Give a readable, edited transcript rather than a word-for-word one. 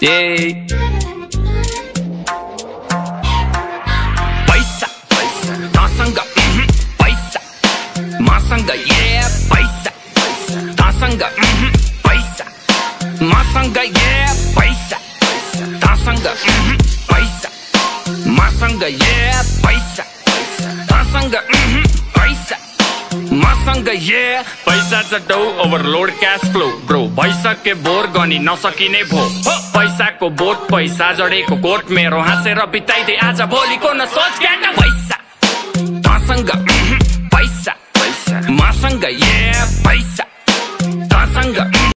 पैसा तसँग पैसा मसँग पैसा तसँग पैसा मसँग पैसा तसँग पैसा मसँग पैसा तसँग पैसा मसँग पैसा चटौ ओभरलोड क्याश फ्लो ब्रो भइसके बोर गनी नसकिने भो पैसाको बोट पैसा जडेको कोट मेरो हाँसेर बिताइदे आज भोलिको न सोच केटा पैसा तसँग पैसा मसँग पैसा तसँग